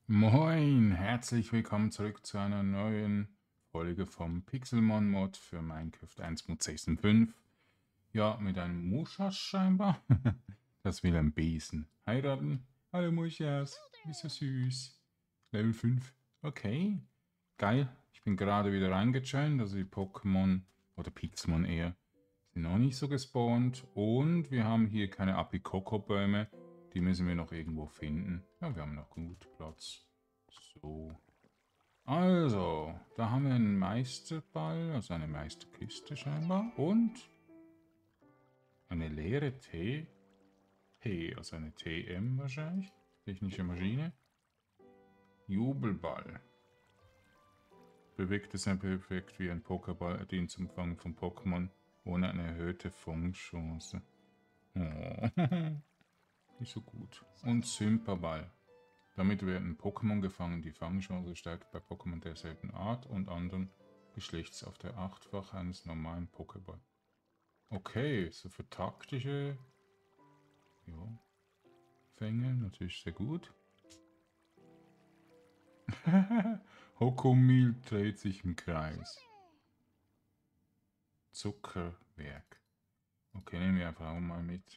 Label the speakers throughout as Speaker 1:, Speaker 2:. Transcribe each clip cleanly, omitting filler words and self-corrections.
Speaker 1: Moin, herzlich willkommen zurück zu einer neuen Folge vom Pixelmon-Mod für Minecraft 1.16.5. Ja, mit einem Muschas scheinbar. Das will ein Besen heiraten. Hallo Muschas, ist so süß. Level 5. Okay, geil. Ich bin gerade wieder reingejoint, also die Pokémon, oder Pixelmon eher, sind noch nicht so gespawnt. Und wir haben hier keine Apikoko-Bäume. Die müssen wir noch irgendwo finden. Ja, wir haben noch gut Platz. So. Also, da haben wir einen Meisterball, also eine Meisterkiste scheinbar. Und eine leere also eine TM wahrscheinlich. Technische Maschine. Jubelball. Bewegt es ein perfekt wie ein Pokéball, dient zum Fangen von Pokémon ohne eine erhöhte Fangchance. Oh, nicht so gut. Und Sympaball. Damit werden Pokémon gefangen, die Fangchance steigt bei Pokémon derselben Art und anderen Geschlechts auf der Achtfach eines normalen Pokéball. Okay, so für taktische Fänge natürlich sehr gut. Hokomil dreht sich im Kreis. Zuckerwerk. Okay, nehmen wir einfach auch mal mit.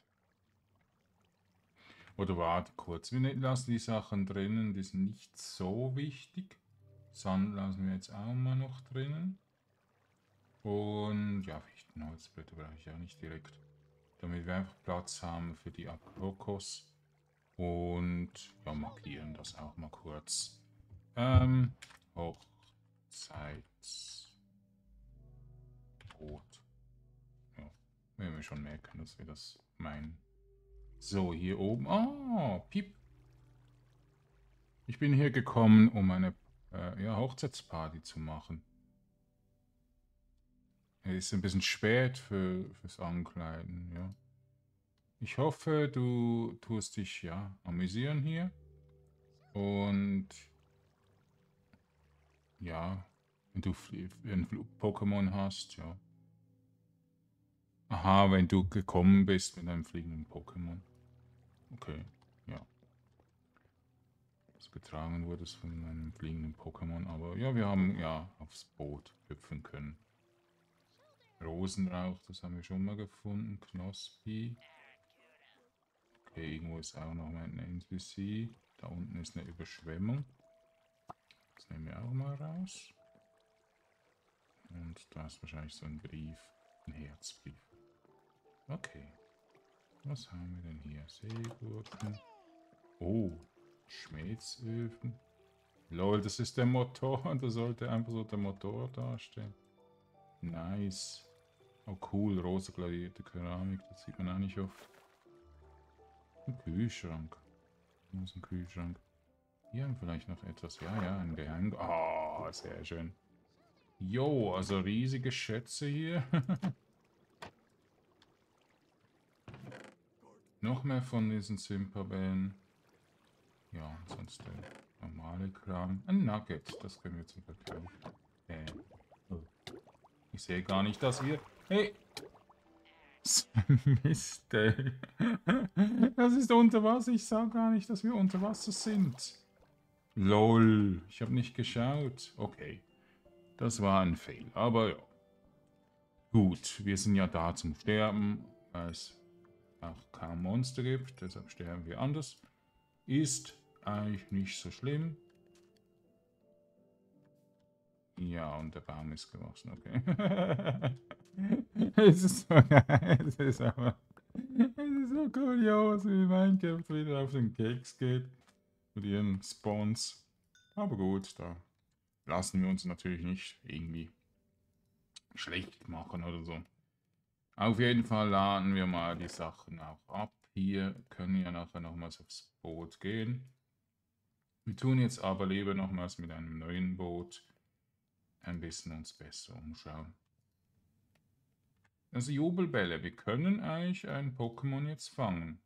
Speaker 1: Oder warte kurz, wir lassen die Sachen drinnen, die sind nicht so wichtig. Sand lassen wir jetzt auch mal noch drinnen. Und ja, Fichtenholzblätter brauche ich auch nicht direkt. Damit wir einfach Platz haben für die Aprokos. Und ja, markieren das auch mal kurz. Hochzeitsbrot. Ja, werden wir schon merken, dass wir das meinen. So, hier oben. Oh, Piep. Ich bin hier gekommen, um eine Hochzeitsparty zu machen. Es ist ein bisschen spät fürs Ankleiden, ja. Ich hoffe, du tust dich ja amüsieren hier. Und ja, wenn du ein Pokémon hast, ja. Aha, wenn du gekommen bist mit einem fliegenden Pokémon. Okay, ja. Das getragen wurde von einem fliegenden Pokémon, aber ja, wir haben ja aufs Boot hüpfen können. Rosenrauch, das haben wir schon mal gefunden. Knospi. Okay, irgendwo ist auch noch ein NPC. Da unten ist eine Überschwemmung. Das nehmen wir auch mal raus. Und da ist wahrscheinlich so ein Brief. Ein Herzbrief. Okay. Was haben wir denn hier? Seegurken. Oh, Schmelzöfen. Lol, das ist der Motor. Das sollte einfach so der Motor darstellen. Nice. Oh cool, rosa gladierte Keramik. Das sieht man auch nicht oft. Ein Kühlschrank. Wo ist ein Kühlschrank? Hier haben wir vielleicht noch etwas. Ja, ja, ein Geheim. Oh, sehr schön. Jo, also riesige Schätze hier. Noch mehr von diesen Sympabellen. Ja, sonst der normale Kram. Ein Nugget, das können wir zum Verkauf. Oh. Ich sehe gar nicht, dass wir... Hey! Mist, ey. Das ist unter Wasser. Ich sah gar nicht, dass wir unter Wasser sind. Lol, ich habe nicht geschaut. Okay, das war ein Fail. Aber ja. Gut, wir sind ja da zum Sterben, weil es auch kaum Monster gibt. Deshalb sterben wir anders. Ist eigentlich nicht so schlimm. Ja, und der Baum ist gewachsen, okay. Es ist so geil. Es ist so kurios, wie Minecraft wieder auf den Keks geht. Mit ihren Spawns. Aber gut, da lassen wir uns natürlich nicht irgendwie schlecht machen oder so. Auf jeden Fall laden wir mal die Sachen auch ab. Hier können wir nachher nochmals aufs Boot gehen. Wir tun jetzt aber lieber nochmals mit einem neuen Boot ein bisschen uns besser umschauen. Also Jubelbälle, wir können eigentlich ein Pokémon jetzt fangen.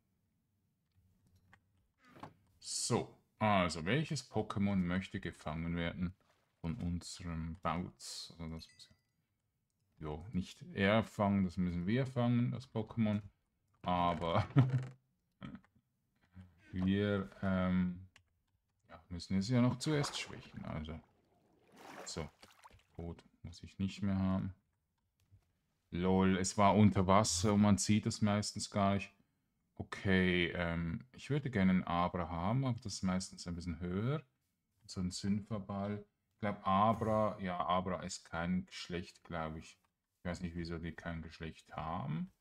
Speaker 1: So, also welches Pokémon möchte gefangen werden von unserem Bautz? Also das muss ja nicht er fangen, das müssen wir fangen, das Pokémon. Aber wir ja, müssen es ja noch zuerst schwächen. Also, so. Gut, muss ich nicht mehr haben. Lol, es war unter Wasser und man sieht es meistens gar nicht. Okay, ich würde gerne einen Abra haben, aber das ist meistens ein bisschen höher. So ein Synpha-Ball. Ich glaube, Abra, ja, Abra ist kein Geschlecht, glaube ich. Ich weiß nicht, wieso die kein Geschlecht haben.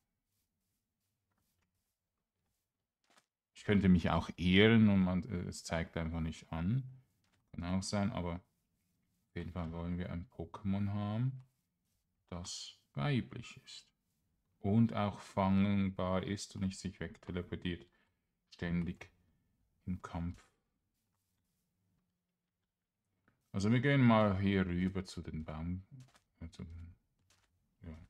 Speaker 1: Ich könnte mich auch ehren und es zeigt einfach nicht an. Kann auch sein, aber auf jeden Fall wollen wir ein Pokémon haben, das weiblich ist. Und auch fangbar ist und nicht sich wegteleportiert. Ständig im Kampf. Also wir gehen mal hier rüber zu den Baum. Ja,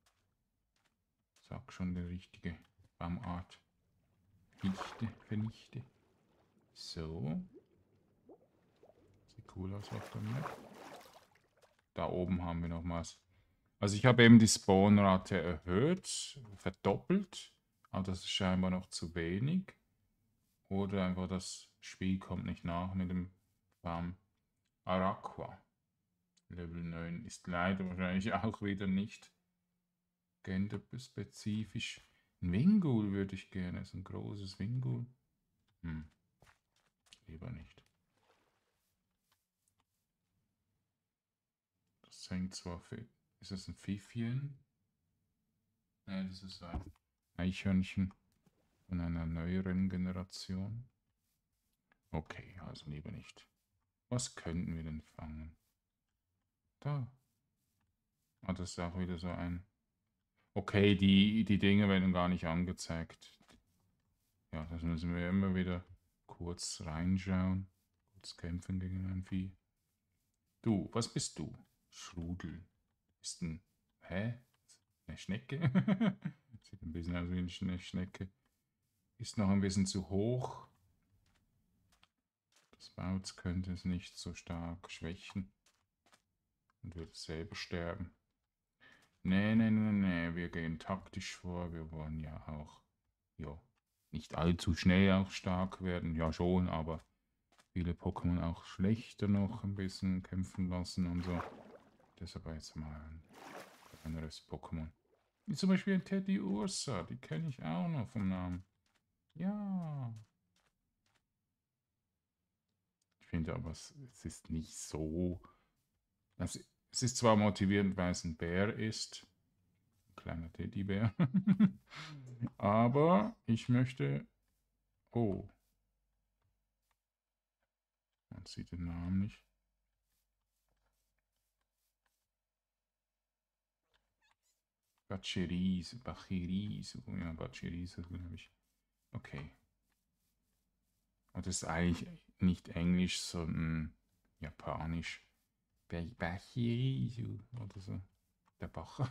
Speaker 1: sag schon die richtige Baumart. Vernichte. So. Sieht cool aus auf der Map. Da oben haben wir noch was. Also ich habe eben die Spawnrate erhöht, verdoppelt. Aber das ist scheinbar noch zu wenig. Oder einfach das Spiel kommt nicht nach mit dem Baum. Araqua. Level 9 ist leider wahrscheinlich auch wieder nicht genderspezifisch. Ein Wingull würde ich gerne. So ein großes Wingull. Lieber nicht. Das hängt zwar für. Ist das ein Pfiffchen? Nein, das ist ein Eichhörnchen von einer neueren Generation. Okay, also lieber nicht. Was könnten wir denn fangen? Da. Ah, das ist auch wieder so ein. Okay, die Dinge werden gar nicht angezeigt. Ja, das müssen wir immer wieder kurz reinschauen. Kurz kämpfen gegen ein Vieh. Du, was bist du? Schrudel. Ist ein. Hä? Eine Schnecke? Sieht ein bisschen aus wie eine Schnecke. Ist noch ein bisschen zu hoch. Das Bautz könnte es nicht so stark schwächen. Und würde selber sterben. Nee, nee, nee, nee. Wir gehen taktisch vor. Wir wollen ja auch. Ja. Nicht allzu schnell auch stark werden. Ja schon, aber viele Pokémon auch schlechter noch ein bisschen kämpfen lassen und so. Deshalb jetzt mal ein kleineres Pokémon. Wie zum Beispiel ein Teddy Ursa, die kenne ich auch noch vom Namen. Ja. Ich finde aber, es ist nicht so. Es ist zwar motivierend, weil es ein Bär ist. Ein kleiner Teddybär. Aber ich möchte. Oh. Man sieht den Namen nicht. Bachirisu. Ja, Bachirisu, glaube ich. Okay. Und das ist eigentlich nicht Englisch, sondern Japanisch. Bachirisu oder so. Der Bach.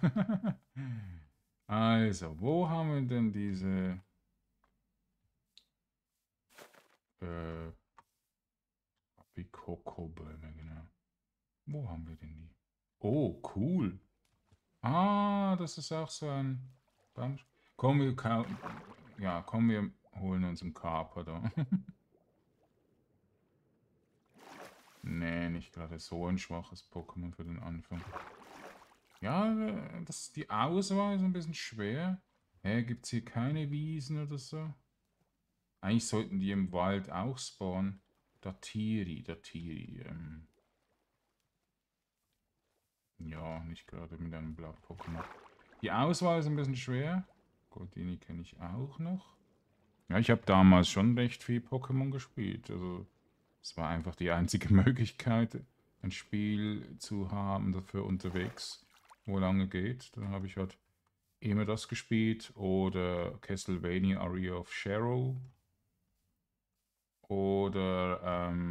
Speaker 1: Also, wo haben wir denn diese Apikoko-Bäume, genau. Wo haben wir denn die? Oh, cool. Ah, das ist auch so ein Baum. Komm, ja, komm, wir holen uns einen Kaper da. Nee, nicht gerade so ein schwaches Pokémon für den Anfang. Ja, die Auswahl ist ein bisschen schwer. Hä, gibt es hier keine Wiesen oder so? Eigentlich sollten die im Wald auch spawnen. Datiri. Ja, nicht gerade mit einem Blatt-Pokémon. Die Auswahl ist ein bisschen schwer. Goldini kenne ich auch noch. Ja, ich habe damals schon recht viel Pokémon gespielt. Also, es war einfach die einzige Möglichkeit, ein Spiel zu haben dafür unterwegs, wo lange geht. Dann habe ich halt immer das gespielt. Oder Castlevania Aria of Shadow. Oder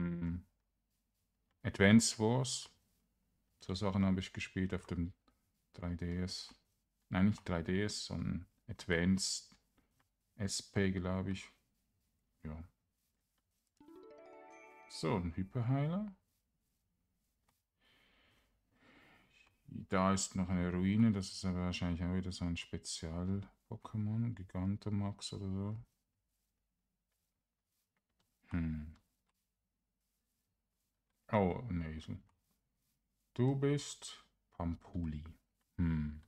Speaker 1: Advance Wars. So Sachen habe ich gespielt auf dem 3DS. Nein, nicht 3DS, sondern Advanced SP, glaube ich. Ja. So, ein Hyperheiler. Da ist noch eine Ruine, das ist aber wahrscheinlich auch wieder so ein Spezial-Pokémon, Gigantamax oder so. Oh, ein Esel. Du bist Pampuli. Hm.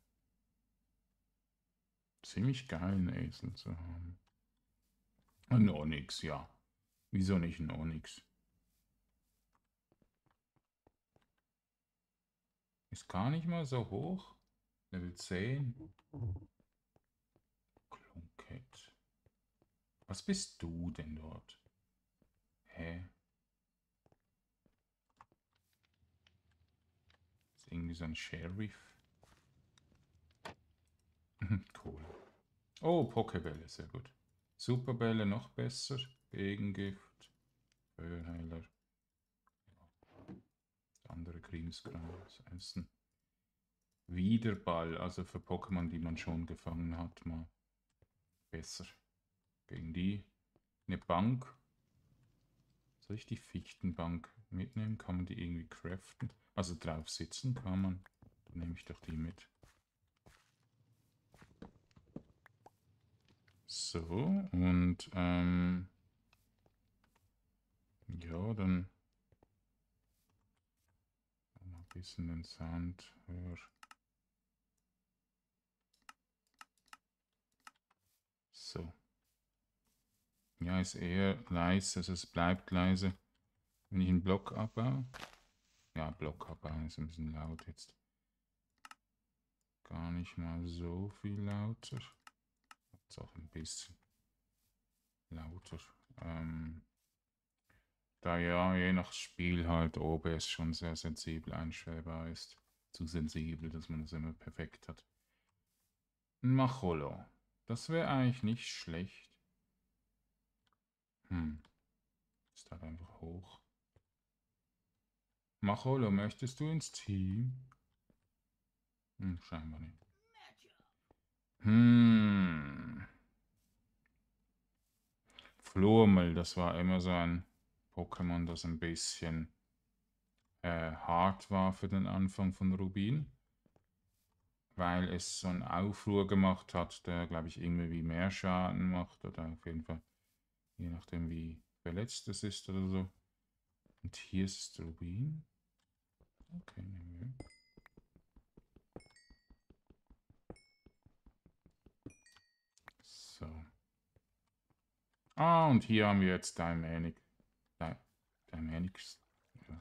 Speaker 1: Ziemlich geil, einen Esel zu haben. Ein Onyx, ja. Wieso nicht ein Onyx? Ist gar nicht mal so hoch. Level 10. Klunkett. Was bist du denn dort? Hä? Ist irgendwie so ein Sheriff. Cool. Oh, Pokebälle, sehr gut. Superbälle noch besser. Gegengift. Feuerheiler. Andere Krimskrams essen. Wiederball, also für Pokémon, die man schon gefangen hat, mal besser. Gegen die. Eine Bank. Soll ich die Fichtenbank mitnehmen? Kann man die irgendwie craften? Also drauf sitzen kann man. Dann nehme ich doch die mit. So, und ja, dann mal ein bisschen den Sound höher. So. Ja, ist eher leise, also es bleibt leise. Wenn ich einen Block abbaue. Ja, Block abbauen ist ein bisschen laut jetzt. Gar nicht mal so viel lauter. Jetzt auch ein bisschen lauter. Da ja je nach Spiel halt OBS schon sehr sensibel einstellbar ist. Zu sensibel, dass man es immer perfekt hat. Ein Macholo. Das wäre eigentlich nicht schlecht. Ist halt einfach hoch. Macholo, möchtest du ins Team? Scheinbar nicht. Flurmel, das war immer so ein Pokémon, das ein bisschen hart war für den Anfang von Rubin. Weil es so einen Aufruhr gemacht hat, der, glaube ich, irgendwie mehr Schaden macht. Oder auf jeden Fall, je nachdem, wie verletzt es ist oder so. Und hier ist Rubin. Okay, nehmen wir. So. Ah, und hier haben wir jetzt Dynamics. Ja.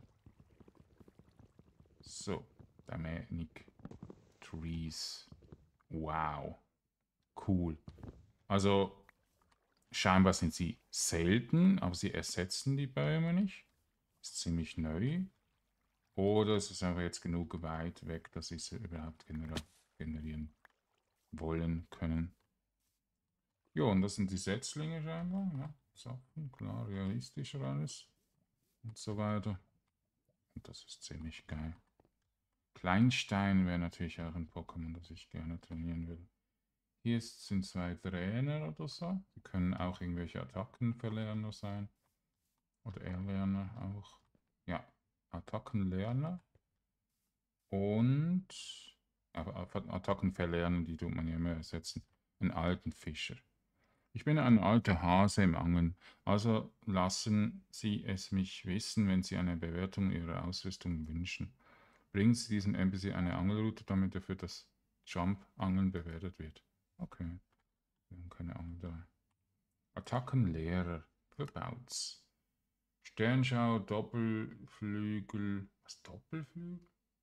Speaker 1: So, Dynamic Trees. Wow. Cool. Also, scheinbar sind sie selten, aber sie ersetzen die Bäume nicht. Ist ziemlich neu. Oder es ist einfach jetzt genug weit weg, dass sie überhaupt generieren wollen können. Ja, und das sind die Setzlinge scheinbar. Ja, Sachen, klar, realistischer alles. Und so weiter. Und das ist ziemlich geil. Kleinstein wäre natürlich auch ein Pokémon, das ich gerne trainieren will. Hier sind zwei Trainer oder so. Die können auch irgendwelche Attackenverlerner sein. Oder Erlerner auch. Ja, Attackenlerner. Und aber Attacken verlernen, die tut man ja immer ersetzen. Einen alten Fischer. Ich bin ein alter Hase im Angeln, also lassen Sie es mich wissen, wenn Sie eine Bewertung Ihrer Ausrüstung wünschen. Bringen Sie diesem NPC eine Angelroute, damit er für das Jump-Angeln bewertet wird. Okay, wir haben keine Angel da. Attackenlehrer für Bouts. Sternschau, Doppelflügel. Was, Doppelflügel?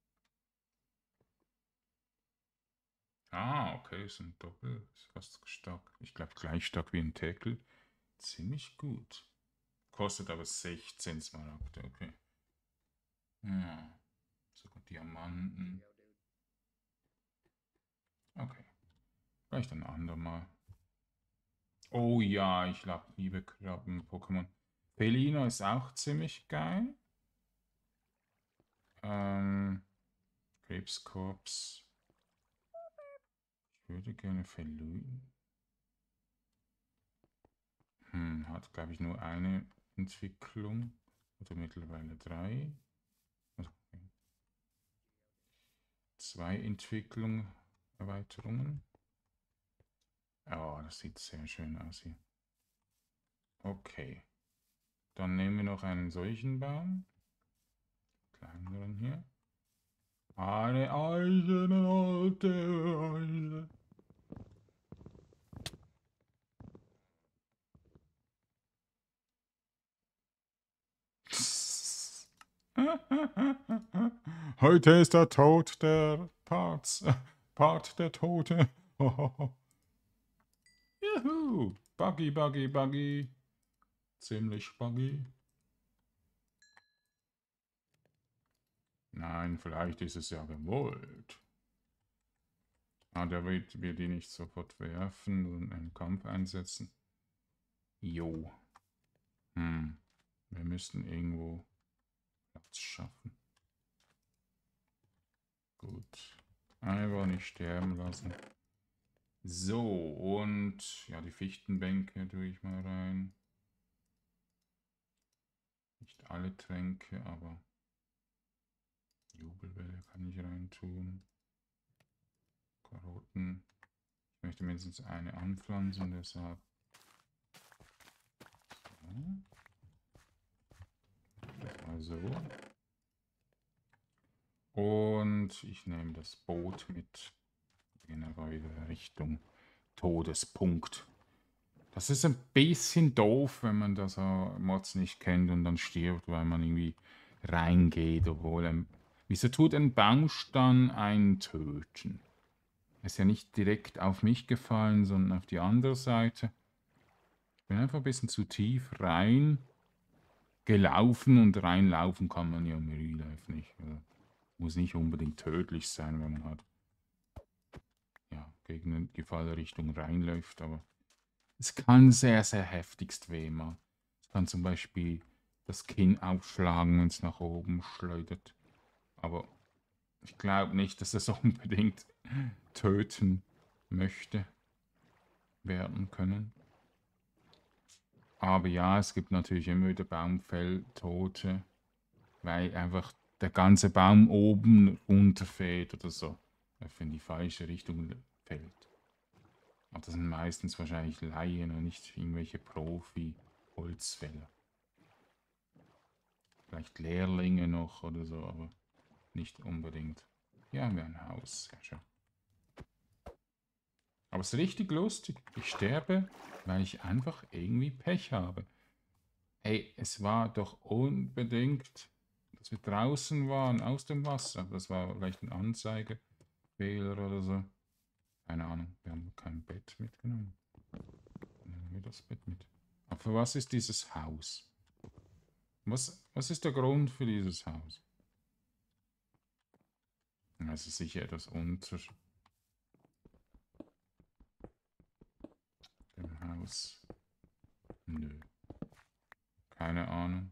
Speaker 1: Ah, okay, ist ein Doppel, ist fast stark. Ich glaube gleich stark wie ein Tackle. Ziemlich gut. Kostet aber 16 Smaragde, okay. Ja, sogar Diamanten. Okay, vielleicht ein andermal. Oh ja, ich liebe Krabben-Pokémon. Felino ist auch ziemlich geil. Ähm, Krebskorps. Ich würde gerne Felino. Hat, glaube ich, nur eine Entwicklung. Oder mittlerweile drei. Also, zwei Entwicklungen, Erweiterungen. Oh, das sieht sehr schön aus hier. Okay. Dann nehmen wir noch einen solchen Baum. kleineren hier. Eine eiserne alte Eule. Heute ist der Tod der Part der Tote. Juhu. Buggy, buggy, buggy. Ziemlich buggy. Nein, vielleicht ist es ja gewollt. Ah, der wird die nicht sofort werfen und einen Kampf einsetzen. Jo. Wir müssten irgendwo Platz schaffen. Gut. Einfach nicht sterben lassen. So, und ja, die Fichtenbänke tue ich mal rein. Nicht alle Tränke, aber Jubelwelle kann ich rein tun. Karotten. Ich möchte mindestens eine anpflanzen, deshalb. So. Und ich nehme das Boot mit. Gehen aber wieder Richtung Todespunkt. Das ist ein bisschen doof, wenn man das Mods nicht kennt und dann stirbt, weil man irgendwie reingeht, obwohl wieso tut ein Baumstamm einen töten? Ist ja nicht direkt auf mich gefallen, sondern auf die andere Seite. Ich bin einfach ein bisschen zu tief rein gelaufen und reinlaufen kann man ja im Real Life nicht. Also, muss nicht unbedingt tödlich sein, wenn man halt ja, gegen eine Gefallrichtung reinläuft, aber es kann sehr, sehr heftigst weh machen. Es kann zum Beispiel das Kinn aufschlagen, wenn es nach oben schleudert. Aber ich glaube nicht, dass es unbedingt töten möchte werden können. Aber ja, es gibt natürlich immer wieder Baumfelltote, weil einfach der ganze Baum oben runterfällt oder so, in die falsche Richtung fällt. Aber das sind meistens wahrscheinlich Laien und nicht irgendwelche Profi-Holzfäller. Vielleicht Lehrlinge noch oder so, aber nicht unbedingt. Hier haben wir ein Haus, sehr schön. Aber es ist richtig lustig. Ich sterbe, weil ich einfach irgendwie Pech habe. Hey, es war doch unbedingt, dass wir draußen waren, aus dem Wasser. Das war vielleicht ein Anzeigefehler oder so. Keine Ahnung, wir haben kein Bett mitgenommen. Nehmen wir das Bett mit. Aber für was ist dieses Haus? Was ist der Grund für dieses Haus? Also sicher etwas unter dem Haus. Nö. Keine Ahnung.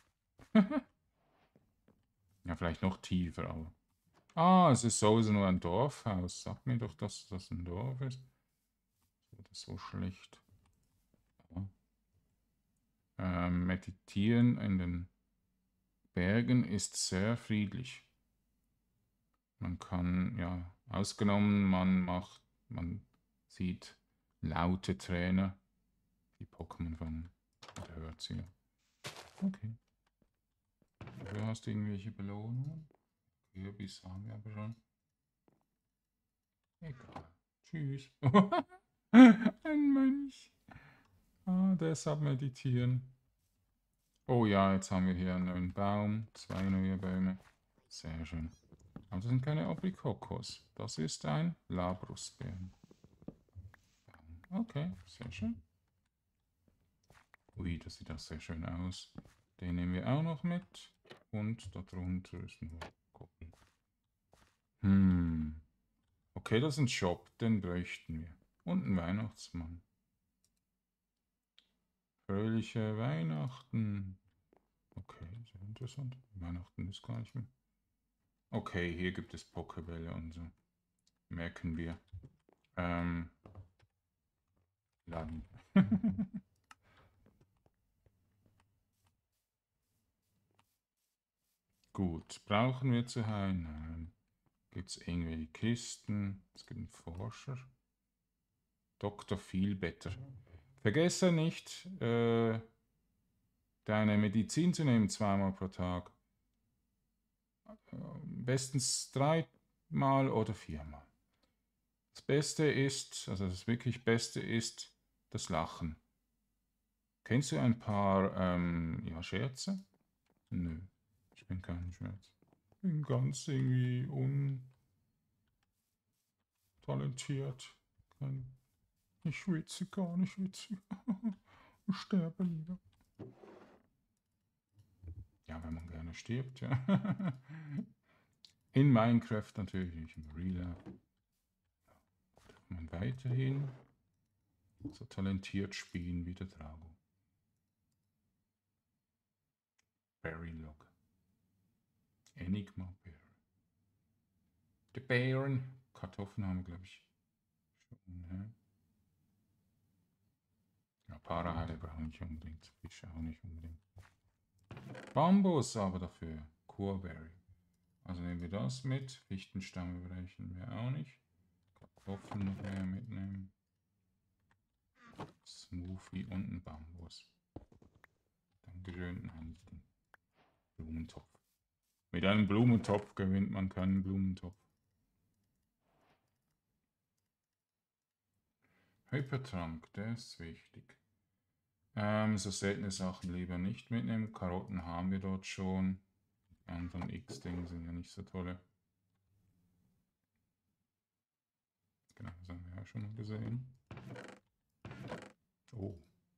Speaker 1: Ja, vielleicht noch tiefer, aber. Ah, es ist sowieso nur ein Dorfhaus. Sag mir doch, dass das ein Dorf ist. Das ist so schlecht. Meditieren in den Bergen ist sehr friedlich. Man kann, ja, ausgenommen, man sieht laute Trainer, die Pokémon fangen und hört sie. Okay. Du hast irgendwelche Belohnungen? Kürbis haben wir aber schon. Egal. Tschüss. Ein Mönch. Ah, deshalb meditieren. Oh ja, jetzt haben wir hier einen neuen Baum. 2 neue Bäume. Sehr schön. Aber das sind keine Aprikokos. Das ist ein Labrusbeeren. Okay, sehr schön. Ui, das sieht auch sehr schön aus. Den nehmen wir auch noch mit. Und darunter ist ein Koppel. Okay, das ist ein Shop, den bräuchten wir. Und ein Weihnachtsmann. Fröhliche Weihnachten. Okay, sehr interessant. Weihnachten ist gar nicht mehr. Okay, hier gibt es Pokébälle und so. Merken wir. Laden. Gut, brauchen wir zu Hause? Nein. Gibt es irgendwelche Kisten? Es gibt einen Forscher. Dr. Vielbetter. Vergesse nicht, deine Medizin zu nehmen, 2-mal pro Tag. bestens 3-mal oder 4-mal. Das Beste ist, also das wirklich Beste ist das Lachen. Kennst du ein paar ja, Scherze? Nö, ich bin kein Scherz. Ich bin ganz irgendwie untalentiert. Ich schwitze gar nicht witzig. Ich sterbe lieber. Ja, wenn man gerne stirbt, ja. In Minecraft natürlich nicht, im Real Life. Kann man weiterhin so talentiert spielen wie der Drago. Berrylog. Enigma Bear. Die Bären. Kartoffeln haben wir, glaube ich, schon. Ja. Ja, Paraheile brauche ich unbedingt. Fische auch nicht unbedingt. Bambus aber dafür. Coreberry. Also nehmen wir das mit. Fichtenstamm brechen wir auch nicht. Kartoffeln noch mehr mitnehmen. Smoothie und ein Bambus. Dankeschön. Nein, nicht den Blumentopf. Mit einem Blumentopf gewinnt man keinen Blumentopf. Hypertrank, der ist wichtig. So seltene Sachen lieber nicht mitnehmen. Karotten haben wir dort schon. Die anderen X-Dinge sind ja nicht so tolle. Genau, das haben wir ja schon mal gesehen. Oh.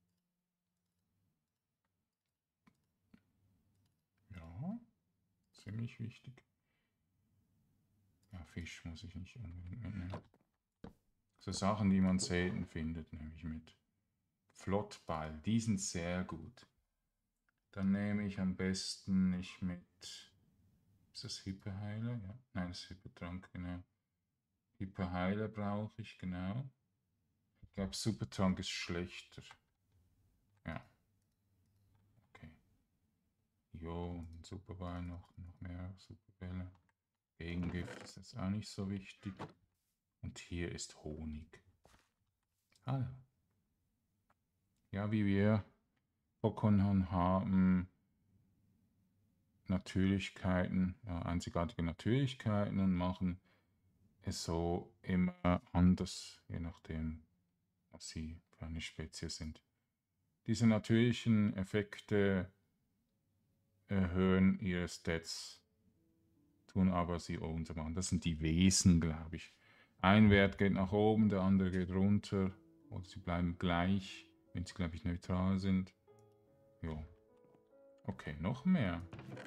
Speaker 1: Ja, ziemlich wichtig. Ja, Fisch muss ich nicht unbedingt mitnehmen. So Sachen, die man selten findet, nehme ich mit. Flottball, die sind sehr gut. Dann nehme ich am besten nicht mit. Ist das Hyperheiler? Ja. Nein, das ist Hypertrank, genau. Hyperheiler brauche ich, genau. Ich glaube, Supertrank ist schlechter. Ja. Okay. Jo, und Superball noch mehr Superbälle. Gegengift ist jetzt auch nicht so wichtig. Und hier ist Honig. Ah. Ja, wie wir Pokémon haben, Natürlichkeiten, ja, einzigartige Natürlichkeiten und machen es so immer anders, je nachdem, was sie für eine Spezies sind. Diese natürlichen Effekte erhöhen ihre Stats, tun aber sie untermachen. Das sind die Wesen, glaube ich. Ein Wert geht nach oben, der andere geht runter oder sie bleiben gleich, wenn sie, glaube ich, neutral sind. Jo. Okay, noch mehr.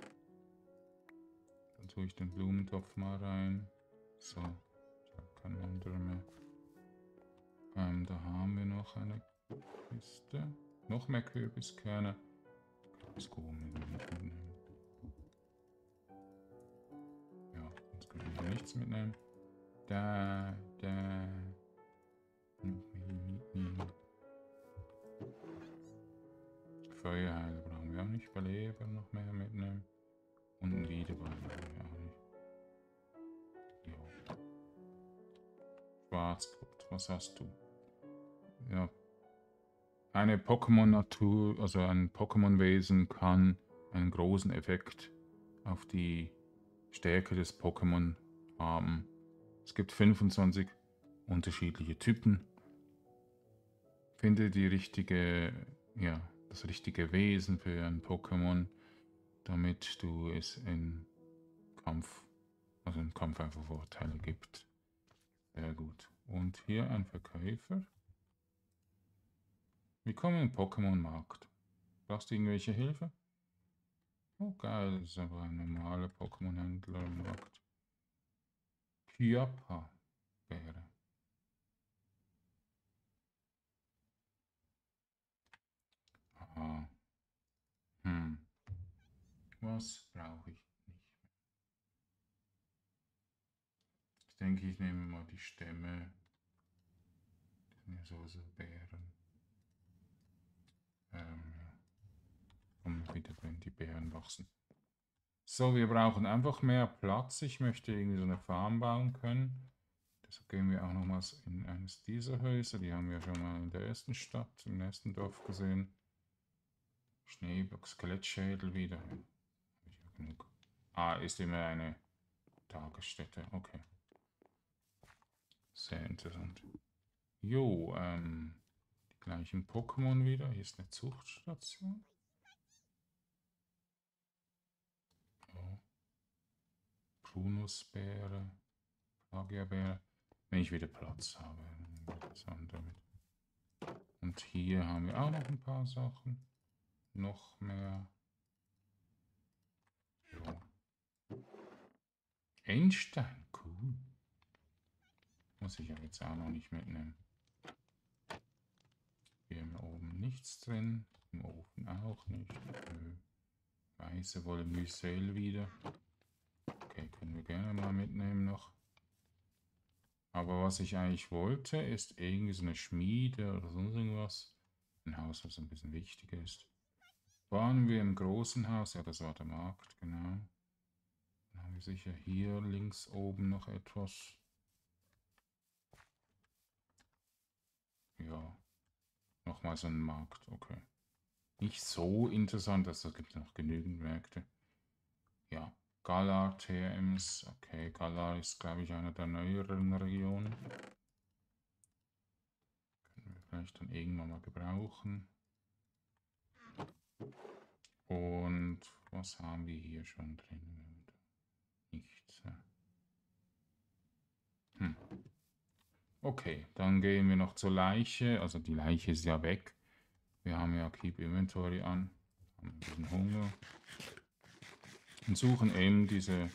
Speaker 1: Dann tue ich den Blumentopf mal rein. So, ich habe keinen anderen mehr. Da haben wir noch eine Kiste. Noch mehr Kürbiskerne. Kürbiskerne mitnehmen. Ja, sonst können wir hier nichts mitnehmen. Da. Mitnehmen. Feuerheil brauchen wir auch nicht. Beleber noch mehr mitnehmen. Und ein Wiederball brauchen wir auch nicht. Jo. Schwarzgurt, was hast du? Ja. Eine Pokémon-Natur, also ein Pokémon-Wesen kann einen großen Effekt auf die Stärke des Pokémon haben. Es gibt 25 unterschiedliche Typen. Finde die richtige, ja, das richtige Wesen für ein Pokémon, damit du es im Kampf einfach Vorteile gibt. Sehr gut. Und hier ein Verkäufer. Willkommen im Pokémon-Markt. Brauchst du irgendwelche Hilfe? Oh geil, das ist aber ein normaler Pokémon-Händler im Markt. Kyapa wäre. Aha. Was brauche ich nicht mehr? Ich denke, ich nehme mal die Stämme. Das sind ja sowieso Beeren. Ja. Und wieder, wenn die Beeren wachsen. So, wir brauchen einfach mehr Platz. Ich möchte irgendwie so eine Farm bauen können. Deshalb gehen wir auch nochmals in eines dieser Häuser. Die haben wir schon mal in der ersten Stadt, im ersten Dorf gesehen. Schneebock, Skelettschädel wieder. Habe ich ja genug. Ah, ist immer eine Tagesstätte. Okay. Sehr interessant. Jo, die gleichen Pokémon wieder. Hier ist eine Zuchtstation. Ja. Prunusbeere, Magierbeere. Wenn ich wieder Platz habe. Das andere mit. Und hier haben wir auch noch ein paar Sachen. Noch mehr. Jo. Einstein, cool. Muss ich ja jetzt auch noch nicht mitnehmen. Hier im oben nichts drin. Im Ofen auch nicht. Nö. Weiße Wollmycel wieder. Okay, können wir gerne mal mitnehmen noch. Aber was ich eigentlich wollte, ist irgendwie so eine Schmiede oder sonst irgendwas. Ein Haus, was ein bisschen wichtiger ist. Waren wir im großen Haus? Ja, das war der Markt, genau. Dann haben wir sicher hier links oben noch etwas. Ja, nochmal so ein Markt, okay. Nicht so interessant, dass es gibt noch genügend Märkte. Ja, Galar TMs, okay, Galar ist, glaube ich, einer der neueren Regionen. Können wir vielleicht dann irgendwann mal gebrauchen. Und was haben wir hier schon drin? Nichts. Okay, dann gehen wir noch zur Leiche. Also die Leiche ist ja weg. Wir haben ja Keep Inventory an. Haben ein bisschen Hunger. Und suchen eben diese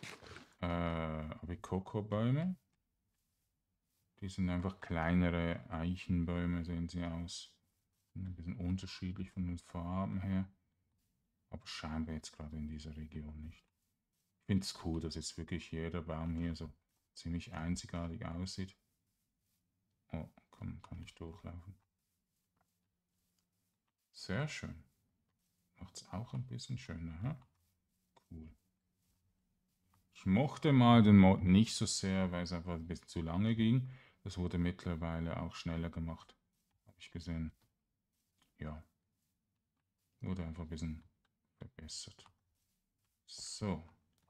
Speaker 1: Abikoko-Bäume. Die sind einfach kleinere Eichenbäume, sehen sie aus. Sind ein bisschen unterschiedlich von den Farben her. Aber scheinbar jetzt gerade in dieser Region nicht. Ich finde es cool, dass jetzt wirklich jeder Baum hier so ziemlich einzigartig aussieht. Oh, kann ich durchlaufen. Sehr schön. Macht es auch ein bisschen schöner, hä? Cool. Ich mochte mal den Mod nicht so sehr, weil es einfach ein bisschen zu lange ging. Das wurde mittlerweile auch schneller gemacht. Habe ich gesehen. Ja. Wurde einfach ein bisschen verbessert. So.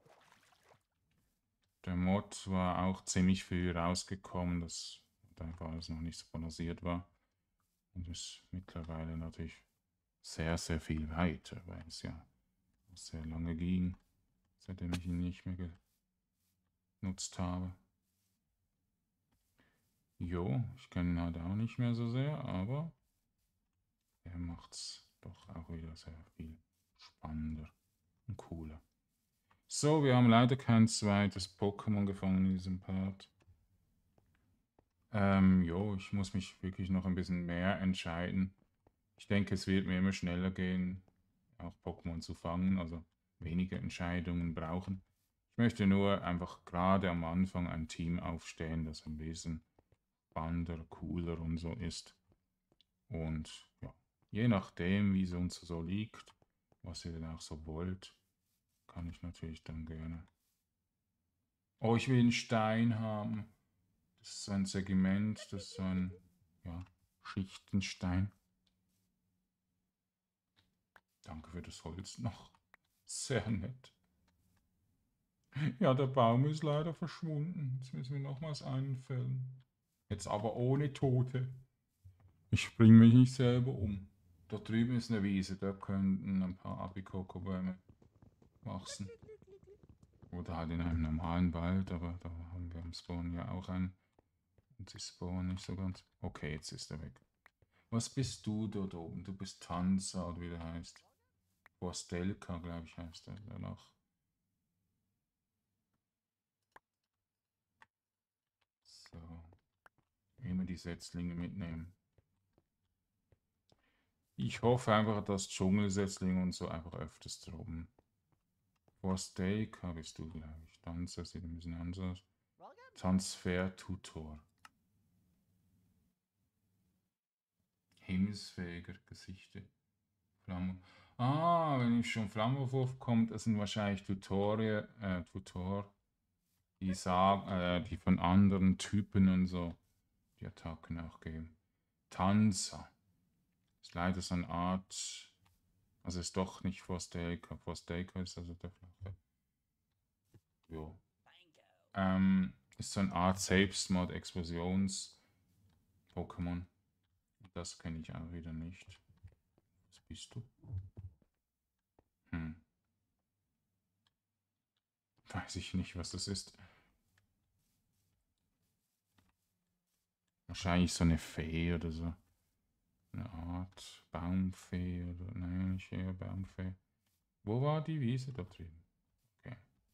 Speaker 1: Der Mod war auch ziemlich früh rausgekommen, dass da einfach alles noch nicht so balanciert war. Und ist mittlerweile natürlich sehr, sehr viel weiter, weil es ja sehr lange ging, seitdem ich ihn nicht mehr genutzt habe. Jo, ich kenne ihn halt auch nicht mehr so sehr, aber er macht es doch auch wieder sehr viel spannender und cooler. So, wir haben leider kein zweites Pokémon gefangen in diesem Part. Jo, ich muss mich wirklich noch ein bisschen mehr entscheiden. Ich denke, es wird mir immer schneller gehen, auch Pokémon zu fangen, also weniger Entscheidungen brauchen. Ich möchte nur einfach gerade am Anfang ein Team aufstellen, das ein bisschen spannender, cooler und so ist. Und ja, je nachdem, wie es uns so liegt, was ihr denn auch so wollt, kann ich natürlich dann gerne. Oh, ich will einen Stein haben. Das ist so ein Segment, das ist so ein, ja, Schichtenstein. Danke für das Holz noch. Sehr nett. Ja, der Baum ist leider verschwunden. Jetzt müssen wir nochmals einfällen. Jetzt aber ohne Tote. Ich bringe mich nicht selber um. Da drüben ist eine Wiese, da könnten ein paar Abikoko-Bäume wachsen. Oder halt in einem normalen Wald, aber da haben wir am Spawn ja auch einen. Und sie spawnen nicht so ganz. Okay, jetzt ist er weg. Was bist du dort oben? Du bist Tanza oder wie der heißt. Borstelka, glaube ich, heißt er danach. So. Immer die Setzlinge mitnehmen. Ich hoffe einfach, dass Dschungelsetzlinge und so einfach öfters droben. Borstelka bist du, glaube ich. Tanza sieht ein bisschen anders aus. Transfer-Tutor. Himmelsfähiger Gesichter. Flamme. Ah, wenn ich schon Flammenwurf kommt, das sind wahrscheinlich Tutor, die sagen, die von anderen Typen und so die Attacken auch geben. Tanzer. Ist leider so eine Art, also ist doch nicht Forstelka. Forstelka ist also der flache. Ja. Ist so eine Art Selbstmord-Explosions-Pokémon. Das kenne ich auch wieder nicht. Was bist du? Weiß ich nicht, was das ist. Wahrscheinlich so eine Fee oder so. Eine Art Baumfee oder. Nein, nicht eher Baumfee. Wo war die Wiese? Da drüben. Okay.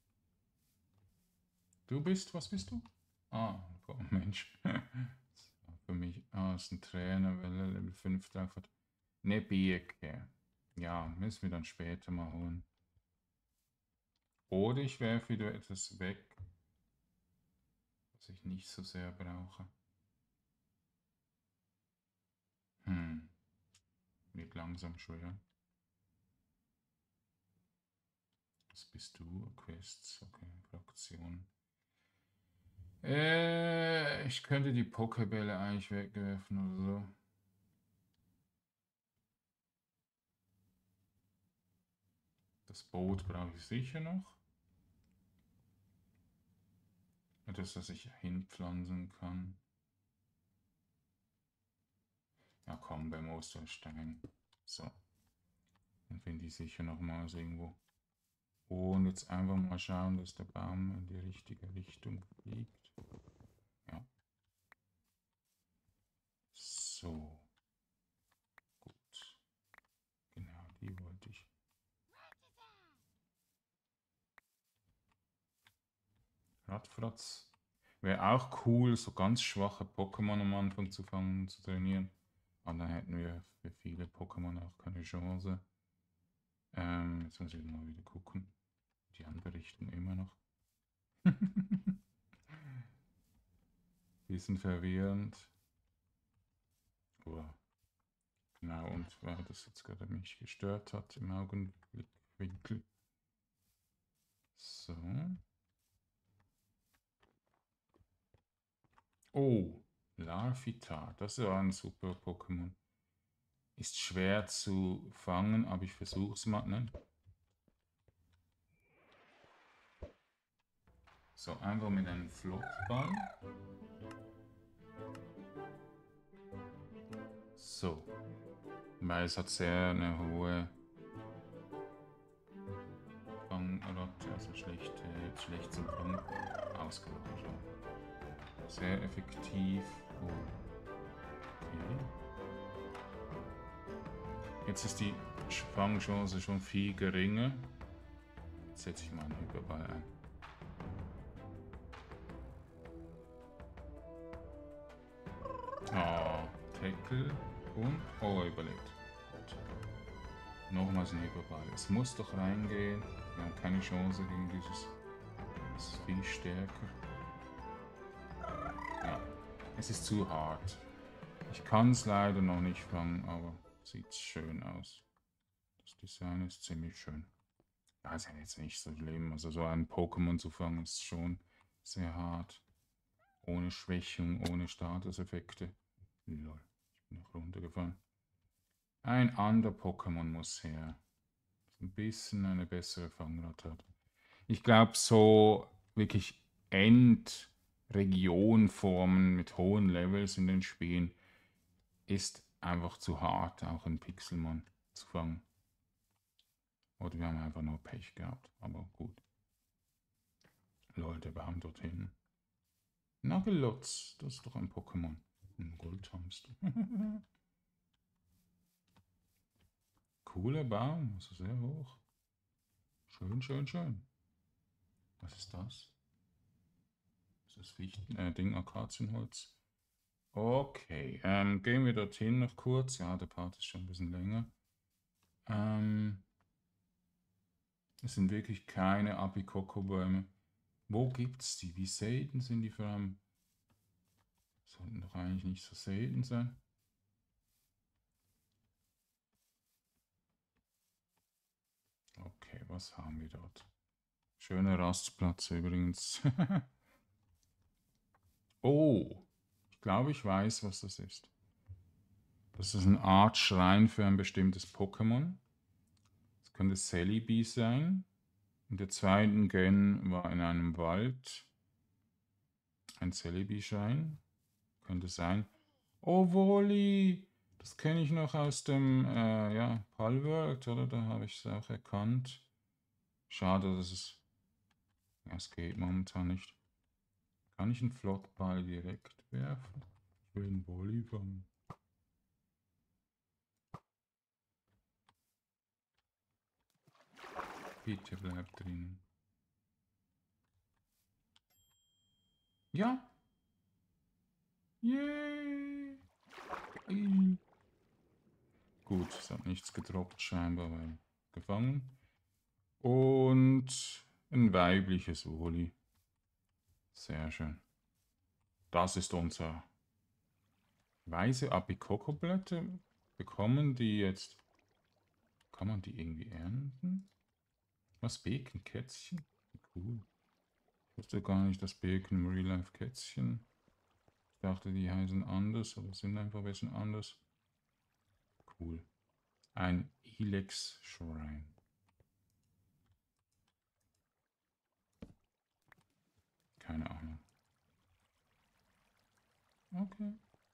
Speaker 1: Was bist du? Ah, oh Mensch. Für mich, ist ein Trainer, weil er Level 5 drauf hat. Ne Bieke. Ja, müssen wir dann später mal holen. Oder ich werfe wieder etwas weg, was ich nicht so sehr brauche. Wird langsam schwer. Was bist du? Quests, okay, Fraktion. Ich könnte die Pokebälle eigentlich wegwerfen oder so. Das Boot brauche ich sicher noch. Etwas, das ich hinpflanzen kann. Ja komm, beim Osterstein. So. Dann finde ich sicher nochmals irgendwo. Und jetzt einfach mal schauen, dass der Baum in die richtige Richtung fliegt. Ja. So. Gut. Genau, die wollte ich. Radfratz. Wäre auch cool, so ganz schwache Pokémon am Anfang zu fangen, zu trainieren. Aber dann hätten wir für viele Pokémon auch keine Chance. Jetzt muss ich mal wieder gucken. Die anberichten immer noch. Bisschen verwirrend. Oh. Genau, und weil das jetzt gerade mich gestört hat im Augenblickwinkel. So. Oh, Larvitar. Das ist ja ein super Pokémon. Ist schwer zu fangen, aber ich versuche es mal. Ne? So, einfach mit einem Flottball. So. Weil es hat sehr eine hohe Fangrate, also schlecht zum Fangen ausgemacht. Sehr effektiv. Oh. Okay. Jetzt ist die Fangchance schon viel geringer. Jetzt setze ich mal einen Hyperball ein. Tackle und überlebt. Gut. Nochmals ein Hyperball. Es muss doch reingehen. Wir haben keine Chance gegen dieses. Das ist viel stärker. Ja, es ist zu hart. Ich kann es leider noch nicht fangen, aber sieht schön aus. Das Design ist ziemlich schön. Ja, ist ja jetzt nicht so schlimm. Also so ein Pokémon zu fangen ist schon sehr hart. Ohne Schwächung, ohne Statuseffekte. Lol, ich bin noch runtergefallen. Ein anderer Pokémon muss her. Das ein bisschen eine bessere Fangrate hat. Ich glaube, so wirklich Endregionformen mit hohen Levels in den Spielen ist einfach zu hart, auch in Pixelmon zu fangen. Oder wir haben einfach nur Pech gehabt, aber gut. Lol, der Baum dorthin. Nagelotz, das ist doch ein Pokémon. Ein Goldhamster. Cooler Baum, also sehr hoch. Schön, schön, schön. Was ist das? Das ist Fichten, Akazienholz. Okay, gehen wir dorthin noch kurz. Ja, der Part ist schon ein bisschen länger. Es sind wirklich keine Apikoko-Bäume. Wo gibt's die? Wie selten sind die vor allem? Sollten doch eigentlich nicht so selten sein. Okay, was haben wir dort? Schöner Rastplatz übrigens. Oh, ich glaube, ich weiß, was das ist. Das ist eine Art Schrein für ein bestimmtes Pokémon. Das könnte Celebi sein. In der zweiten Gen war in einem Wald ein Celebi-Schein. Könnte sein. Oh, Wally! Das kenne ich noch aus dem ja, Palworld, oder? Da habe ich es auch erkannt. Schade, dass es... Ja, es geht momentan nicht. Kann ich einen Flottball direkt werfen? Ich will einen Wally fangen. Bitte bleib drin. Ja! Yay! Geil. Gut, es hat nichts gedroppt scheinbar, weil gefangen. Und ein weibliches Woli. Sehr schön. Das ist unser weiße Apikokkoblätter. Bekommen die jetzt... Kann man die irgendwie ernten? Was, Bacon-Kätzchen? Cool. Ich wusste gar nicht, dass Bacon im Real Life Kätzchen. Ich dachte, die heißen anders oder sind einfach ein bisschen anders. Cool. Ein Ilex-Schrein. Keine Ahnung. Okay.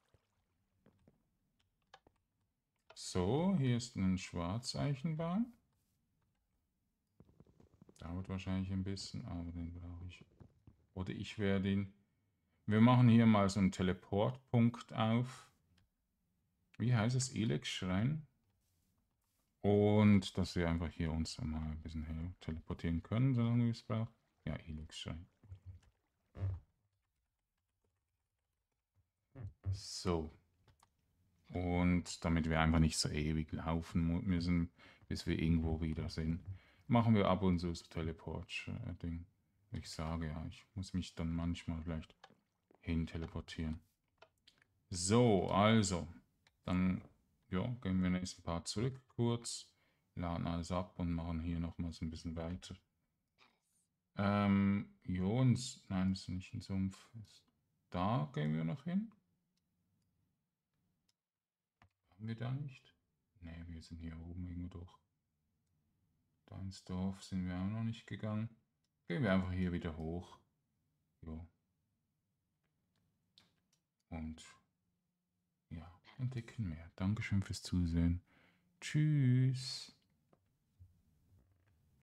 Speaker 1: So, hier ist ein Schwarzeichenbaum. Dauert wahrscheinlich ein bisschen, aber den brauche ich. Oder ich werde ihn... Wir machen hier mal so einen Teleportpunkt auf. Wie heißt es? Ilex-Schrein. Und dass wir einfach hier uns mal ein bisschen her teleportieren können, solange wir es brauchen. Ja, Ilex-Schrein. So. Und damit wir einfach nicht so ewig laufen müssen, bis wir irgendwo wieder sind, machen wir ab und zu das Teleport-Ding. Ich sage ja, ich muss mich dann manchmal vielleicht hin teleportieren. So, also, dann ja, gehen wir nächsten Part zurück kurz, laden alles ab und machen hier nochmals ein bisschen weiter. Jons, nein, das ist nicht ein Sumpf. Da gehen wir noch hin. Haben wir da nicht? Ne, wir sind hier oben irgendwo durch. Da ins Dorf sind wir auch noch nicht gegangen. Gehen wir einfach hier wieder hoch. Jo. Und ja, entdecken mehr. Dankeschön fürs Zusehen. Tschüss.